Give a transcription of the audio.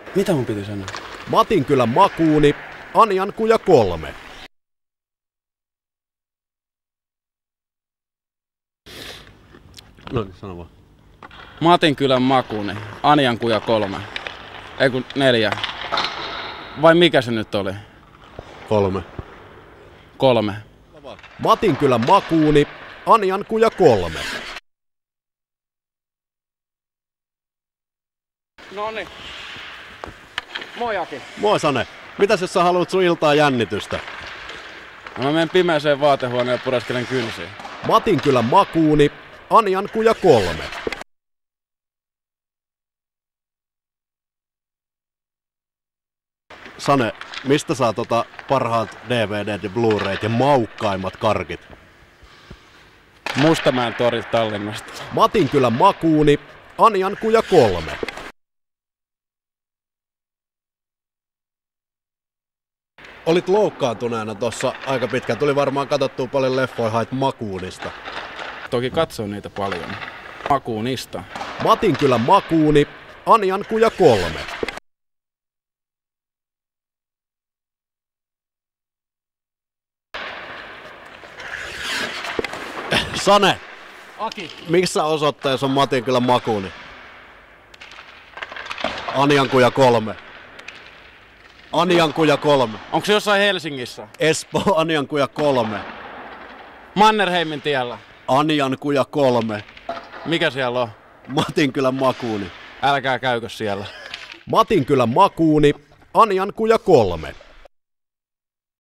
Mitä mun piti sanoa? Matinkylän makuuni, Anjankuja 3. No niin, sano vaan. Matinkylän makuuni, Anjankuja 3. Ei kun 4. Vai mikä se nyt oli? 3. 3. Matinkylän makuuni, Anjankuja 3. Noniin. Moi Aki. Moi Sane. Mitäs jos sä haluat sun iltaa jännitystä? Mä menen pimeäseen vaatehuoneen ja pureskelen kynsiä. Matinkylän makuuni, Anjankuja 3. Sane, mistä saa parhaat DVDt ja Blu-rayt ja maukkaimmat karkit? Mustamäen torilta Tallinnasta. Matinkylän makuuni, Anjankuja 3. Olit loukkaantuneena tossa aika pitkään. Tuli varmaan katsottua paljon leffoja hait makuunista. Toki katsoo niitä paljon. Makuunista. Matinkylän makuuni, Anjankuja 3. Sane, Aki. missä osoitteessa on Matinkylän makuuni? Anjankuja 3. Anjankuja 3. Onko se jossain Helsingissä? Espoo, Anjankuja 3. Mannerheimin tiellä. Anjankuja 3. Mikä siellä on? Matinkylän makuuni. Älkää käykö siellä. Matinkylän makuuni, Anjankuja 3.